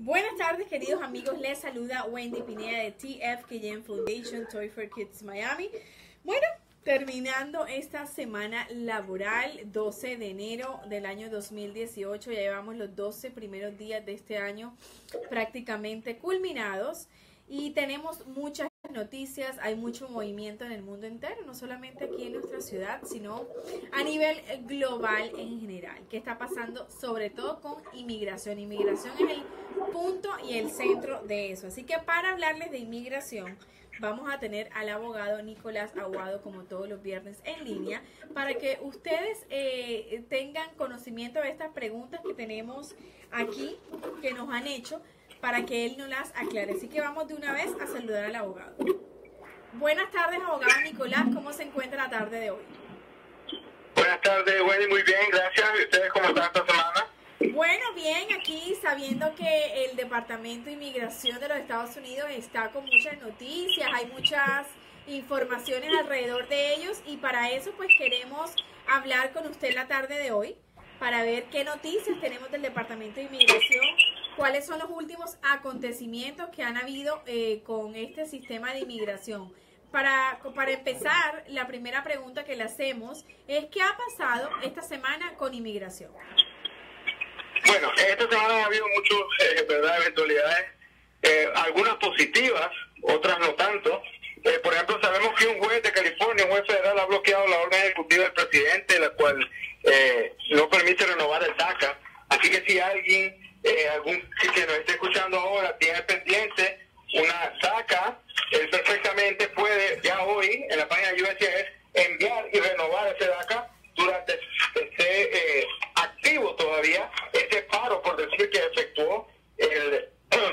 Buenas tardes, queridos amigos. Les saluda Wendy Pineda de TFKM Foundation, Toy for Kids Miami. Bueno, terminando esta semana laboral, 12 de enero del año 2018. Ya llevamos los 12 primeros días de este año prácticamente culminados. Y tenemos muchas noticias, hay mucho movimiento en el mundo entero, no solamente aquí en nuestra ciudad, sino a nivel global en general. ¿Qué está pasando? Sobre todo con inmigración. Inmigración es el punto y el centro de eso. Así que para hablarles de inmigración, vamos a tener al abogado Nicolás Aguado, como todos los viernes en línea, para que ustedes tengan conocimiento de estas preguntas que tenemos aquí, que nos han hecho, para que él nos las aclare. Así que vamos de una vez a saludar al abogado. Buenas tardes, abogado Nicolás. ¿Cómo se encuentra la tarde de hoy? Buenas tardes, Wendy. Muy bien, gracias. ¿Y ustedes cómo están esta semana? Bueno, bien, aquí sabiendo que el Departamento de Inmigración de los Estados Unidos está con muchas noticias, hay muchas informaciones alrededor de ellos y para eso pues queremos hablar con usted la tarde de hoy para ver qué noticias tenemos del Departamento de Inmigración, cuáles son los últimos acontecimientos que han habido con este sistema de inmigración. Para empezar, la primera pregunta que le hacemos es ¿qué ha pasado esta semana con inmigración? Bueno, esta semana ha habido muchas eventualidades, algunas positivas, otras no tanto. Por ejemplo, sabemos que un juez de California, un juez federal, ha bloqueado la orden ejecutiva del presidente, la cual no permite renovar el DACA. Así que si alguien, algún que nos esté escuchando ahora, tiene pendiente una DACA, él perfectamente puede, ya hoy, en la página de USCIS, enviar y renovar ese DACA durante esté activo todavía ese paro, por decir, que efectuó el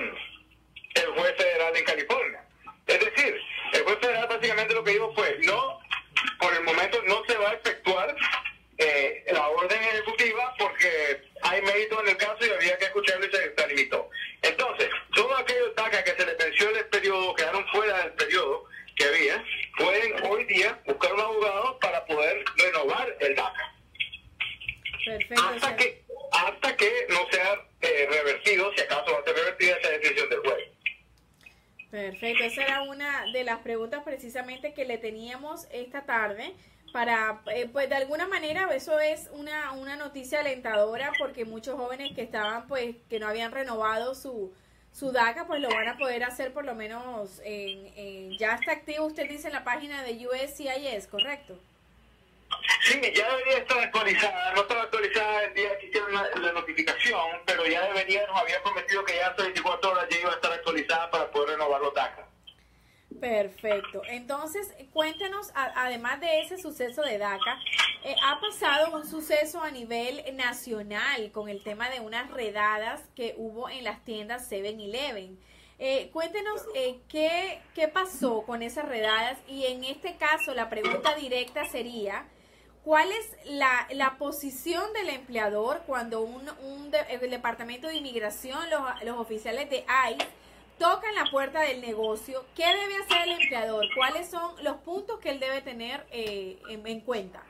juez federal en California. Es decir, el juez federal básicamente lo que dijo fue, no, por el momento no se va a efectuar la orden ejecutiva porque hay mérito en el caso y había que escucharlo y se limitó. Entonces, todos aquellos DACA que se les venció el periodo, quedaron fuera del periodo que había, pueden hoy día buscar un abogado para poder renovar el DACA. Perfecto. Hasta que no sea revertido, si acaso va a ser revertida esa decisión del juez. Perfecto, esa era una de las preguntas precisamente que le teníamos esta tarde para, pues de alguna manera eso es una noticia alentadora porque muchos jóvenes que estaban, pues, que no habían renovado su DACA, pues lo van a poder hacer por lo menos, ya está activo, usted dice en la página de USCIS, ¿correcto? Sí, ya debería estar actualizada, no estaba actualizada el día que hicieron la notificación, pero ya debería, nos había prometido que ya hasta 24 horas ya iba a estar actualizada para poder renovar los DACA. Perfecto. Entonces, cuéntenos, además de ese suceso de DACA, ha pasado un suceso a nivel nacional con el tema de unas redadas que hubo en las tiendas 7-Eleven. Cuéntenos qué pasó con esas redadas y en este caso la pregunta directa sería, ¿cuál es la posición del empleador cuando el Departamento de Inmigración, los oficiales de ICE, tocan la puerta del negocio? ¿Qué debe hacer el empleador? ¿Cuáles son los puntos que él debe tener en cuenta?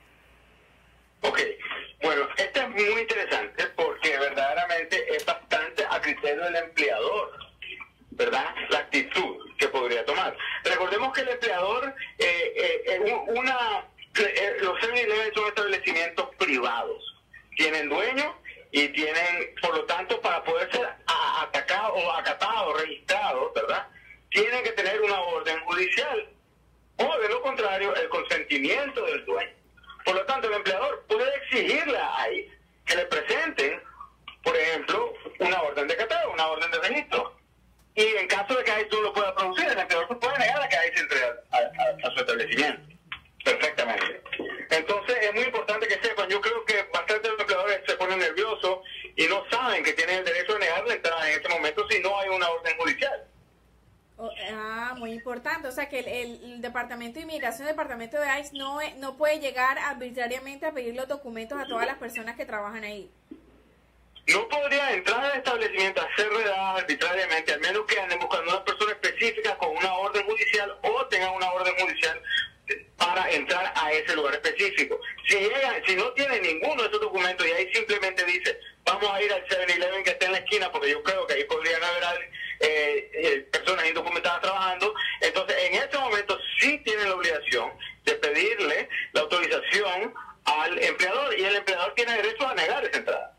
Ok, bueno, esto es muy interesante porque verdaderamente es bastante a criterio del empleador, ¿verdad? La actitud que podría tomar. Recordemos que el empleador, los 7-Eleven son establecimientos privados, tienen dueño y tienen, por lo tanto, para poder ser atacado o acatado, registrado, ¿verdad? Tienen que tener una orden judicial o, de lo contrario, el consentimiento del dueño. Por lo tanto, el empleador puede exigirle a ICE que le presenten, por ejemplo, una orden de catado, una orden de registro. Y en caso de que ICE no lo pueda producir, el empleador se puede negar a que ICE entre a su establecimiento. Perfectamente. Entonces, es muy importante que sepan, yo creo que bastantes empleadores se ponen nerviosos y no saben que tienen el derecho de negar la entrada en este momento si no hay una orden judicial. Muy importante. O sea que el Departamento de Inmigración, el Departamento de ICE no puede llegar arbitrariamente a pedir los documentos a todas las personas que trabajan ahí. No podría entrar al establecimiento a hacer redadas arbitrariamente, al menos que anden buscando una persona específica con una orden judicial o tengan una orden judicial para entrar a ese lugar específico. Si no tiene ninguno de esos documentos y ahí simplemente dice, vamos a ir al 7-Eleven que está en la esquina porque yo creo que ahí podrían haber personas indocumentadas trabajando. Entonces, en este momento sí tienen la obligación de pedirle la autorización al empleador, y el empleador tiene derecho a negar esa entrada.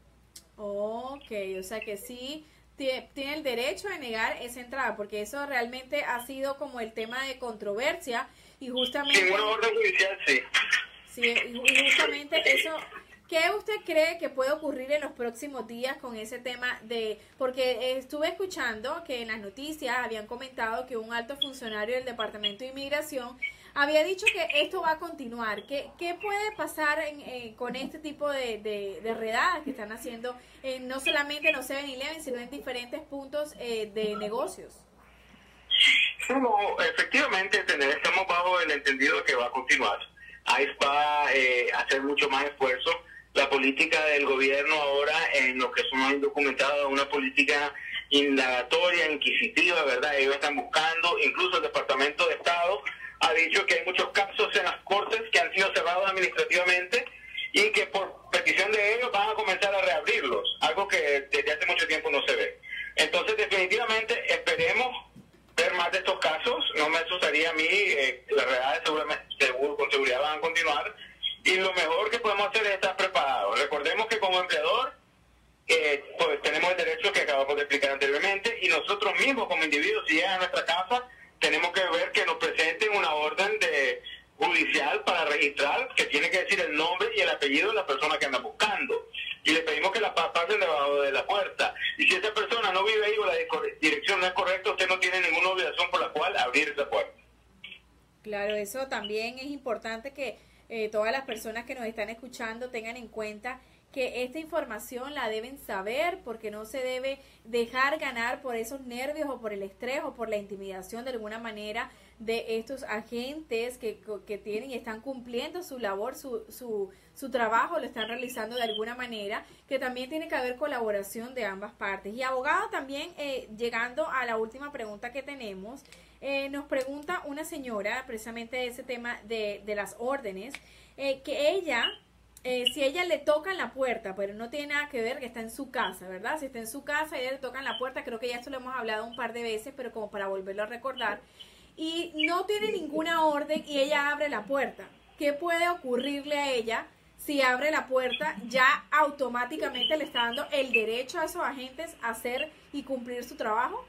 Ok, o sea que sí tiene el derecho a negar esa entrada, porque eso realmente ha sido como el tema de controversia, y justamente... Sin una orden judicial, sí. Sí, y justamente eso... ¿Qué usted cree que puede ocurrir en los próximos días con ese tema de...? Porque estuve escuchando que en las noticias habían comentado que un alto funcionario del Departamento de Inmigración había dicho que esto va a continuar. ¿Qué puede pasar con este tipo de redadas que están haciendo, no solamente en los 7-Eleven, sino en diferentes puntos de negocios? No, efectivamente, estamos bajo el entendido de que va a continuar. ICE va a hacer mucho más esfuerzo. La política del gobierno ahora en lo que son los indocumentados, una política indagatoria, inquisitiva, ¿verdad? Ellos están buscando, incluso el Departamento de Estado ha dicho que hay muchos casos en las cortes que han sido cerrados administrativamente y que por petición de ellos van a comenzar a reabrirlos, algo que desde hace mucho tiempo no se ve. Entonces, definitivamente, esperemos ver más de estos casos. No me asustaría a mí, las realidades con seguridad van a continuar, y lo mejor que podemos hacer es estar preparados. Recordemos que como empleador, pues tenemos el derecho que acabamos de explicar anteriormente, y nosotros mismos como individuos, si llegan a nuestra casa, tenemos que ver que nos presenten una orden judicial para registrar, que tiene que decir el nombre y el apellido de la persona que anda buscando, y le pedimos que la pasen debajo de la puerta, y si esa persona no vive ahí o la dirección no es correcta, usted no tiene ninguna obligación por la cual abrir esa puerta. Claro, eso también es importante que todas las personas que nos están escuchando tengan en cuenta que esta información la deben saber, porque no se debe dejar ganar por esos nervios o por el estrés o por la intimidación de alguna manera de estos agentes que tienen y están cumpliendo su labor, su trabajo, lo están realizando de alguna manera, que también tiene que haber colaboración de ambas partes. Y abogado, también llegando a la última pregunta que tenemos, nos pregunta una señora precisamente de ese tema de las órdenes, que ella... si ella le tocan la puerta, pero no tiene nada que ver, que está en su casa, ¿verdad? Si está en su casa, ella le tocan la puerta, creo que ya esto lo hemos hablado un par de veces, pero como para volverlo a recordar, y no tiene ninguna orden y ella abre la puerta. ¿Qué puede ocurrirle a ella si abre la puerta? Ya automáticamente le está dando el derecho a esos agentes a hacer y cumplir su trabajo.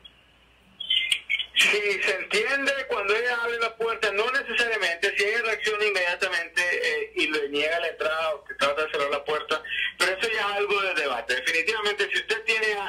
Si se entiende cuando ella abre la puerta, no necesariamente, si ella reacciona inmediatamente y le niega la entrada o que trata de cerrar la puerta, pero eso ya es algo de debate. Definitivamente, si usted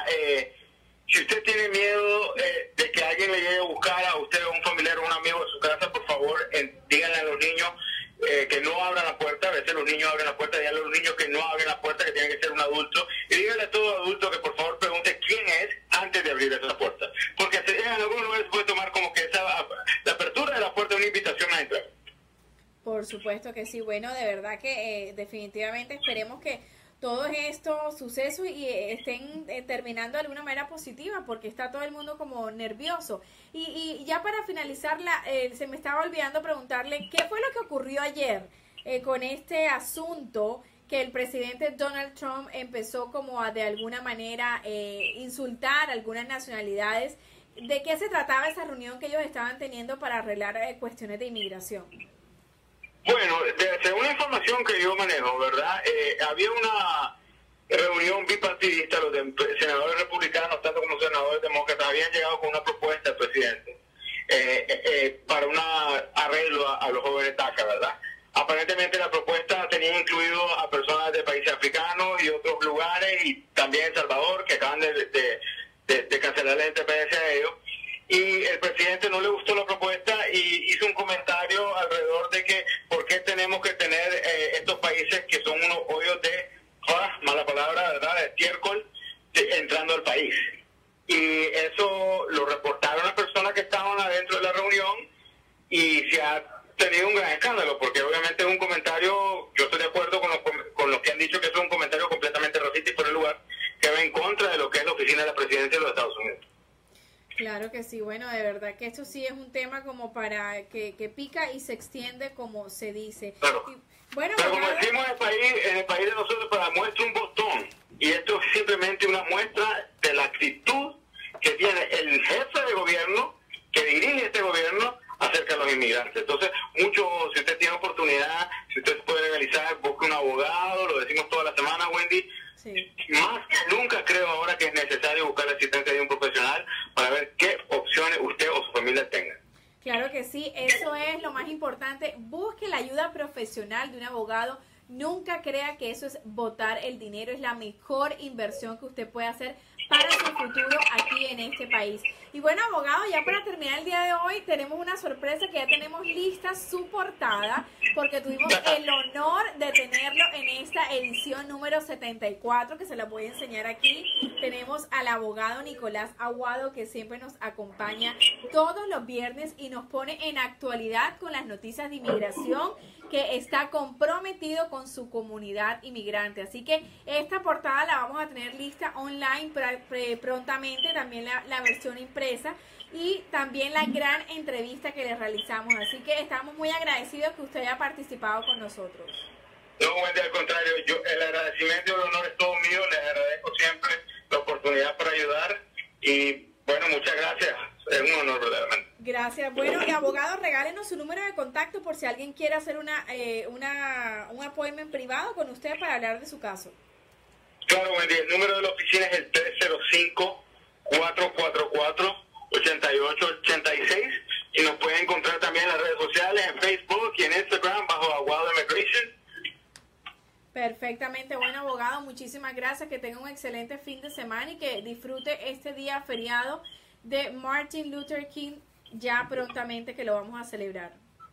tiene miedo de que alguien le llegue a buscar a usted o un familiar o un amigo de su casa, por favor, díganle a los niños que no abran la puerta. A veces los niños abren la puerta, díganle a los niños que no abren la puerta, que tienen que ser un adulto, y díganle a todo adulto que por favor pregunte quién es antes de abrir esa puerta, porque en algunos lugares se puede tomar como que la apertura de la puerta es una invitación a entrar. Por supuesto que sí. Bueno, de verdad que definitivamente esperemos que todos estos sucesos estén terminando de alguna manera positiva, porque está todo el mundo como nervioso. Y ya para finalizar, se me estaba olvidando preguntarle qué fue lo que ocurrió ayer con este asunto que el presidente Donald Trump empezó como a de alguna manera insultar a algunas nacionalidades. ¿De qué se trataba esa reunión que ellos estaban teniendo para arreglar cuestiones de inmigración? Bueno, según la información que yo manejo, ¿verdad? Había una reunión bipartidista, los senadores republicanos, tanto como senadores demócratas, habían llegado con una propuesta al presidente para un arreglo a los jóvenes DACA, ¿verdad? Aparentemente la propuesta tenía incluido a personas de países africanos y otros lugares, y también El Salvador, que acaban de cancelar el TPS a ellos. Y el presidente no le gustó la propuesta y hizo un comentario alrededor de que por qué tenemos que tener estos países que son unos hoyos de, mala palabra, ¿verdad?, de estiércol entrando al país. Y eso lo reportaron las personas que estaban adentro de la reunión, y se ha tenido un gran escándalo, porque obviamente es un comentario, yo estoy de acuerdo con los que han dicho que es un comentario completamente racista y por el lugar, que va en contra de lo que es la oficina de la presidencia de los Estados Unidos. Claro que sí. Bueno, de verdad que esto sí es un tema como para que pica y se extiende, como se dice. Claro. Bueno, pero como decimos en el país de nosotros, para muestra un botón, y esto es simplemente una muestra de la recuerda que es necesario buscar la asistencia de un profesional para ver qué opciones usted o su familia tengan. Claro que sí, eso es lo más importante. Busque la ayuda profesional de un abogado. Nunca crea que eso es botar el dinero. Es la mejor inversión que usted puede hacer para su futuro aquí en este país. Y bueno, abogado, ya para terminar el día de hoy, tenemos una sorpresa que ya tenemos lista su portada, porque tuvimos el honor de tenerlo en esta edición número 74, que se la voy a enseñar aquí. Tenemos al abogado Nicolás Aguado, que siempre nos acompaña todos los viernes y nos pone en actualidad con las noticias de inmigración, que está comprometido con su comunidad inmigrante. Así que esta portada la vamos a tener lista online prontamente, también la versión impresa y también la gran entrevista que le realizamos. Así que estamos muy agradecidos que usted haya participado con nosotros. No, Wendy, al contrario, el agradecimiento y el honor es todo mío. Les agradezco siempre la oportunidad para ayudar y bueno, muchas gracias. Es un honor verdaderamente. Gracias. Bueno, y abogado, regálenos su número de contacto por si alguien quiere hacer un appointment privado con usted para hablar de su caso. Claro, Wendy, el número de la oficina es el 305-444-8886 y nos pueden encontrar también en las redes sociales, en Facebook y en Instagram bajo Aguado Immigration. Perfectamente, bueno, abogado, muchísimas gracias, que tenga un excelente fin de semana y que disfrute este día feriado de Martin Luther King ya prontamente, que lo vamos a celebrar.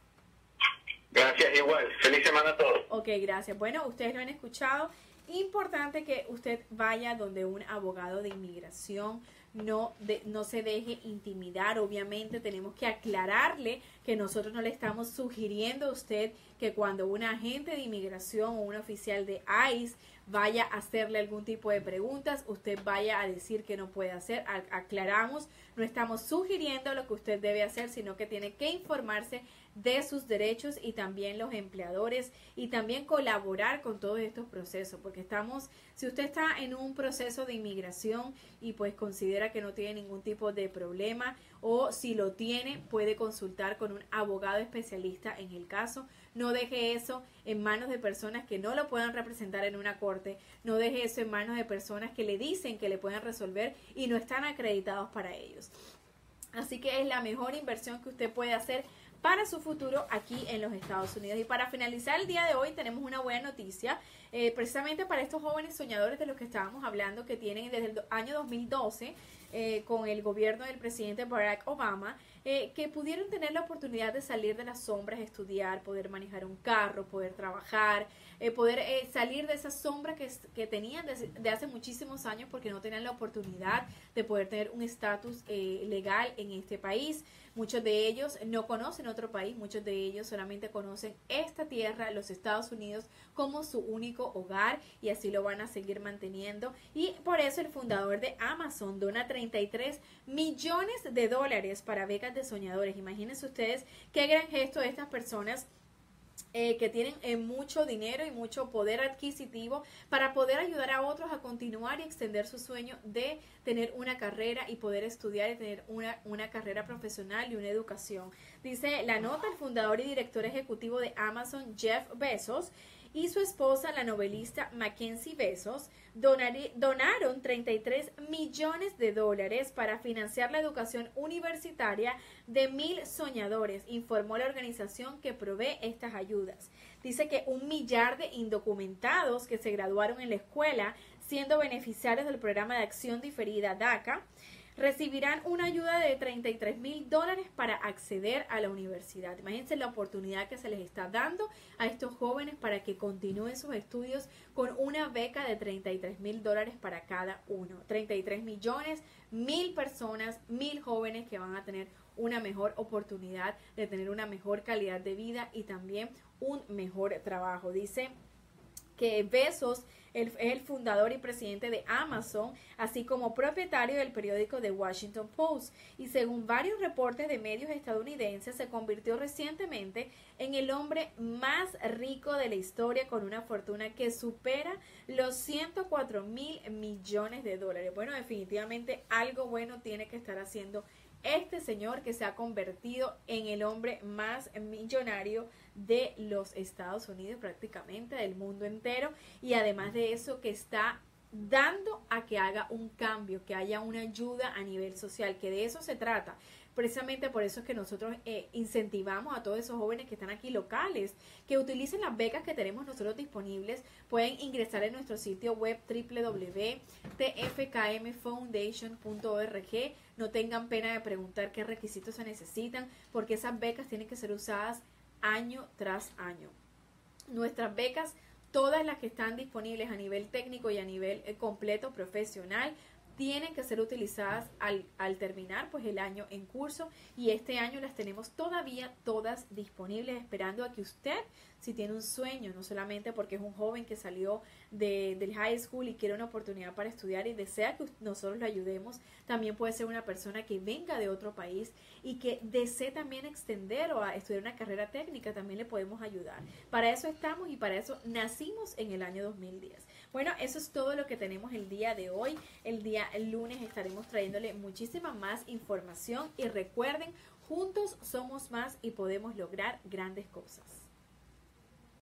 Gracias, igual. Feliz semana a todos. Ok, gracias. Bueno, ustedes lo han escuchado. Importante que usted vaya donde un abogado de inmigración, no se deje intimidar. Obviamente tenemos que aclararle que nosotros no le estamos sugiriendo a usted que cuando un agente de inmigración o un oficial de ICE vaya a hacerle algún tipo de preguntas, usted vaya a decir que no puede hacer. Aclaramos, no estamos sugiriendo lo que usted debe hacer, sino que tiene que informarse de sus derechos y también los empleadores y también colaborar con todos estos procesos, porque si usted está en un proceso de inmigración y pues considera que no tiene ningún tipo de problema, o si lo tiene, puede consultar con un abogado especialista en el caso. No deje eso en manos de personas que no lo puedan representar en una corte. No deje eso en manos de personas que le dicen que le pueden resolver y no están acreditados para ellos. Así que es la mejor inversión que usted puede hacer para su futuro aquí en los Estados Unidos. Y para finalizar el día de hoy tenemos una buena noticia, precisamente para estos jóvenes soñadores de los que estábamos hablando, que tienen desde el año 2012 con el gobierno del presidente Barack Obama, que pudieron tener la oportunidad de salir de las sombras, estudiar, poder manejar un carro, poder trabajar, poder salir de esas sombras que tenían de hace muchísimos años, porque no tenían la oportunidad de poder tener un estatus legal en este país. Muchos de ellos no conocen otro país, muchos de ellos solamente conocen esta tierra, los Estados Unidos, como su único hogar, y así lo van a seguir manteniendo. Y por eso el fundador de Amazon dona $33 millones para becas de soñadores. Imagínense ustedes qué gran gesto de estas personas que tienen mucho dinero y mucho poder adquisitivo para poder ayudar a otros a continuar y extender su sueño de tener una carrera y poder estudiar y tener una carrera profesional y una educación. Dice la nota: el fundador y director ejecutivo de Amazon, Jeff Bezos, y su esposa, la novelista Mackenzie Bezos, donaron $33 millones para financiar la educación universitaria de 1,000 soñadores, informó la organización que provee estas ayudas. Dice que 1 millar de indocumentados que se graduaron en la escuela, siendo beneficiarios del programa de acción diferida DACA, recibirán una ayuda de $33,000 para acceder a la universidad. Imagínense la oportunidad que se les está dando a estos jóvenes para que continúen sus estudios con una beca de $33,000 para cada uno. 33 millones, 1,000 personas, 1,000 jóvenes que van a tener una mejor oportunidad de tener una mejor calidad de vida y también un mejor trabajo. Dice que Bezos es el fundador y presidente de Amazon, así como propietario del periódico The Washington Post, y según varios reportes de medios estadounidenses, se convirtió recientemente en el hombre más rico de la historia, con una fortuna que supera los $104,000 millones. Bueno, definitivamente algo bueno tiene que estar haciendo este señor, que se ha convertido en el hombre más millonario de los Estados Unidos, prácticamente del mundo entero, y además de eso que está dando a que haga un cambio, que haya una ayuda a nivel social, que de eso se trata. Precisamente por eso es que nosotros incentivamos a todos esos jóvenes que están aquí locales, que utilicen las becas que tenemos nosotros disponibles. Pueden ingresar en nuestro sitio web www.tfkmfoundation.org. No tengan pena de preguntar qué requisitos se necesitan, porque esas becas tienen que ser usadas año tras año. Nuestras becas, todas las que están disponibles a nivel técnico y a nivel completo profesional, tienen que ser utilizadas al terminar pues el año en curso, y este año las tenemos todavía todas disponibles, esperando a que usted, si tiene un sueño, no solamente porque es un joven que salió del high school y quiere una oportunidad para estudiar y desea que nosotros le ayudemos, también puede ser una persona que venga de otro país y que desee también extender o a estudiar una carrera técnica, también le podemos ayudar. Para eso estamos y para eso nacimos en el año 2010. Bueno, eso es todo lo que tenemos el día de hoy. El lunes estaremos trayéndole muchísima más información, y recuerden, juntos somos más y podemos lograr grandes cosas.